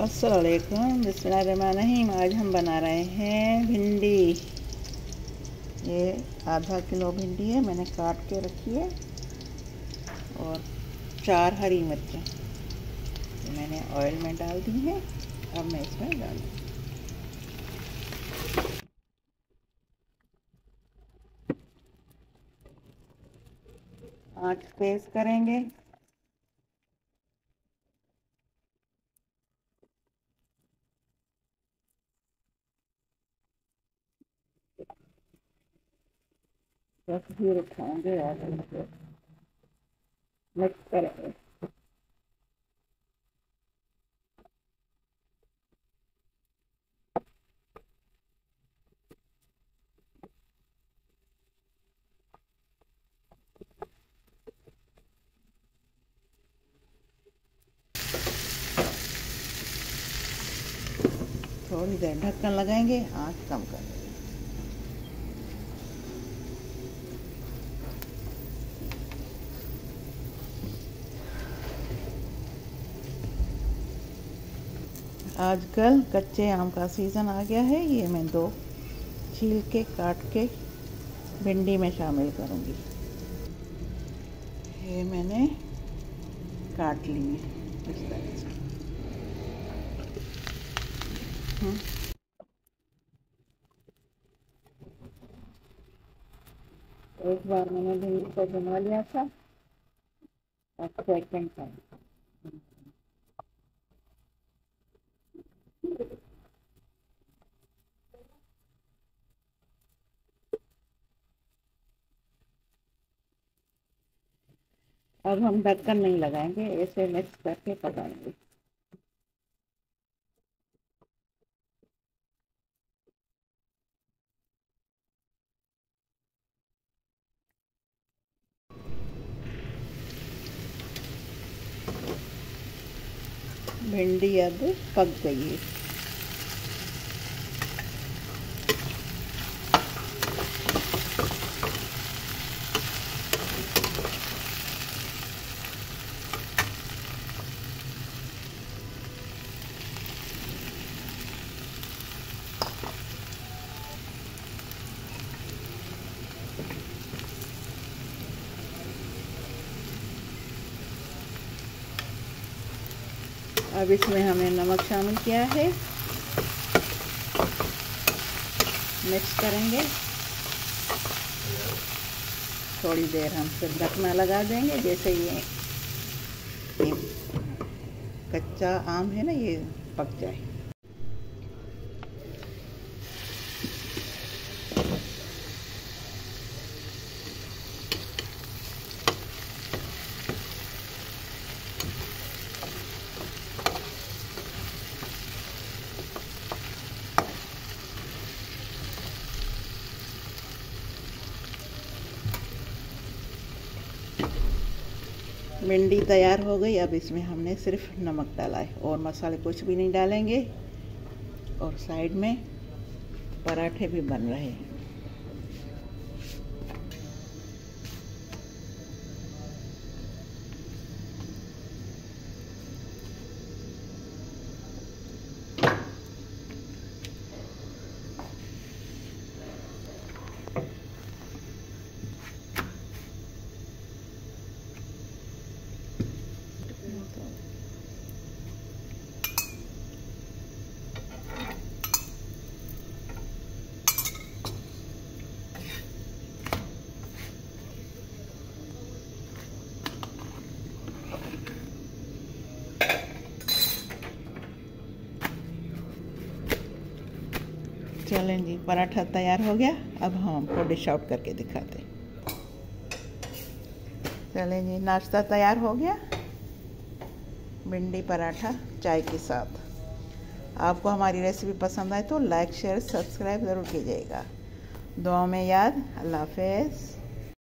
अस्सलामुअलैकुम, बिस्मिल्लाहिर्रहमानिर्रहीम। आज हम बना रहे हैं भिंडी। ये आधा किलो भिंडी है, मैंने काट के रखी है, और 4 हरी मिर्चें मैंने ऑयल में डाल दी हैं। अब मैं इसमें डालूँ। आँच तेज करेंगे। फिर उठाएंगे और मिक्स करेंगे। थोड़ी देर ढक्कन लगाएंगे, आँच कम कर देंगे। आजकल कच्चे आम का सीज़न आ गया है। ये मैं 2 छील के काट के भिंडी में शामिल करूँगी। ये मैंने काट लिए इस तरह से। एक बार मैंने भिंडी को बना लिया था, अब सेकंड टाइम। अब हम ढक्कन नहीं लगाएंगे, ऐसे मिक्स करके पकाएंगे। भिंडी अब पक गई है। अब इसमें हमने नमक शामिल किया है, मिक्स करेंगे। थोड़ी देर हम फिर ढकना लगा देंगे। जैसे ये कच्चा आम है ना, ये पक जाए। भिंडी तैयार हो गई। अब इसमें हमने सिर्फ नमक डाला है और मसाले कुछ भी नहीं डालेंगे। और साइड में पराठे भी बन रहे हैं। चलें जी, पराठा तैयार हो गया। अब हम आपको डिश आउट करके दिखाते हैं। चलें जी, नाश्ता तैयार हो गया। भिंडी पराठा चाय के साथ। आपको हमारी रेसिपी पसंद आए तो लाइक शेयर सब्सक्राइब ज़रूर कीजिएगा। दुआ में याद। अल्लाह हाफ़िज़।